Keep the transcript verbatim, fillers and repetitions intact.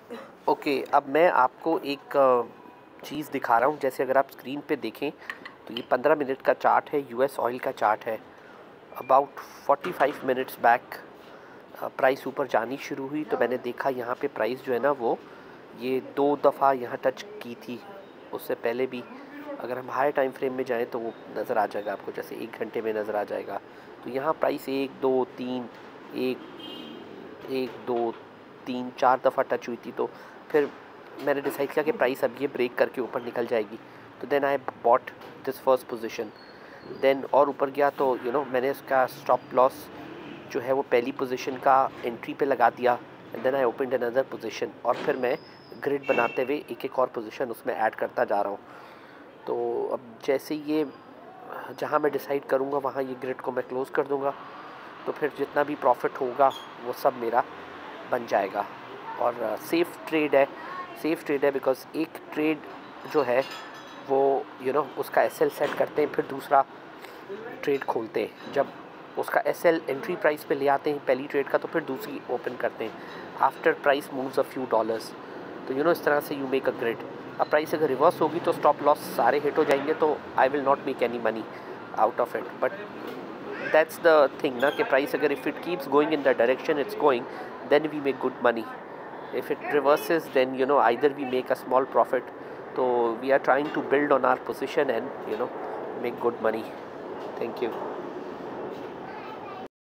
Okay, अब मैं आपको एक चीज़ दिखा रहा हूँ। जैसे अगर आप स्क्रीन पे देखें तो ये पंद्रह मिनट का चार्ट है, यूएस ऑयल का चार्ट है। अबाउट पैंतालीस मिनट्स बैक प्राइस ऊपर जानी शुरू हुई तो मैंने देखा यहाँ पे प्राइस जो है ना वो ये दो दफ़ा यहाँ टच की थी। उससे पहले भी अगर हम हाई टाइम फ्रेम में जाएं तो वो नज़र आ जाएगा आपको, जैसे एक घंटे में नज़र आ जाएगा। तो यहाँ प्राइस एक दो तीन एक एक दो तीन चार दफ़ा टच हुई थी। तो फिर मैंने डिसाइड किया कि प्राइस अब ये ब्रेक करके ऊपर निकल जाएगी। तो then I bought this first position. Then और ऊपर गया तो यू you नो know, मैंने इसका स्टॉप लॉस जो है वो पहली पोजीशन का एंट्री पे लगा दिया। And then I opened another position और फिर मैं ग्रिड बनाते हुए एक एक और पोजीशन उसमें ऐड करता जा रहा हूँ। तो अब जैसे ये जहाँ मैं डिसाइड करूँगा वहाँ ये ग्रिड को मैं क्लोज़ कर दूँगा। तो फिर जितना भी प्रॉफिट होगा वो सब मेरा बन जाएगा। और सेफ़ ट्रेड है, सेफ़ ट्रेड है बिकॉज़ एक ट्रेड जो है वो यू you नो know, उसका एस एल सेट करते हैं, फिर दूसरा ट्रेड खोलते हैं। जब उसका एस एल एंट्री प्राइस पे ले आते हैं पहली ट्रेड का, तो फिर दूसरी ओपन करते हैं after price moves a few dollars. तो यू नो इस तरह से यू मेक अ ग्रिड। अब प्राइस अगर रिवर्स होगी तो स्टॉप लॉस सारे हिट हो जाएंगे, तो I will not make any money out of it. But that's the thing ना कि प्राइस अगर if it keeps going in the direction it's going then we make good money. If it reverses, then you know either we make a small profit. So we are trying to build on our position and you know make good money. Thank you.